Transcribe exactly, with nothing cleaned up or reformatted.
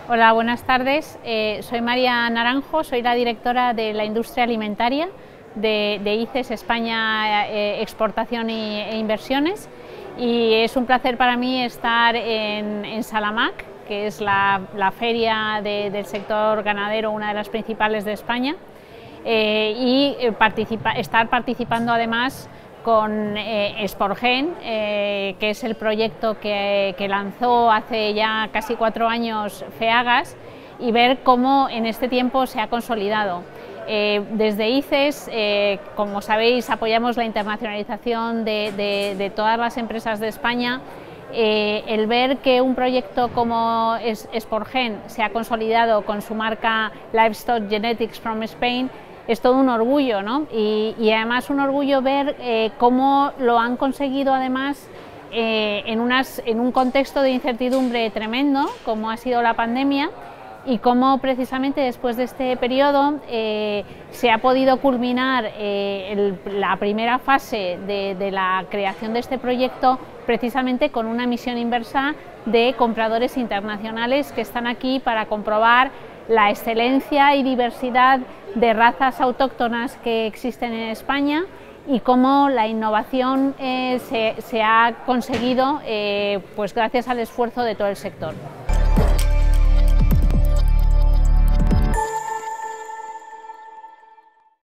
Hola, buenas tardes. Eh, soy María Naranjo, soy la directora de la industria alimentaria de, de I C E S España eh, Exportación y, e Inversiones, y es un placer para mí estar en, en Salamac, que es la, la feria de, del sector ganadero, una de las principales de España, eh, y participa, estar participando además con eh, Sporgen, eh, que es el proyecto que, que lanzó hace ya casi cuatro años FEAGAS, y ver cómo en este tiempo se ha consolidado. Eh, desde I C E S, eh, como sabéis, apoyamos la internacionalización de, de, de todas las empresas de España. Eh, el ver que un proyecto como Sporgen se ha consolidado con su marca Livestock Genetics from Spain es todo un orgullo, ¿no? Y, y además un orgullo ver eh, cómo lo han conseguido además eh, en, unas, en un contexto de incertidumbre tremendo como ha sido la pandemia, y cómo precisamente después de este periodo eh, se ha podido culminar eh, el, la primera fase de, de la creación de este proyecto precisamente con una misión inversa de compradores internacionales que están aquí para comprobar la excelencia y diversidad de razas autóctonas que existen en España y cómo la innovación eh, se, se ha conseguido eh, pues gracias al esfuerzo de todo el sector.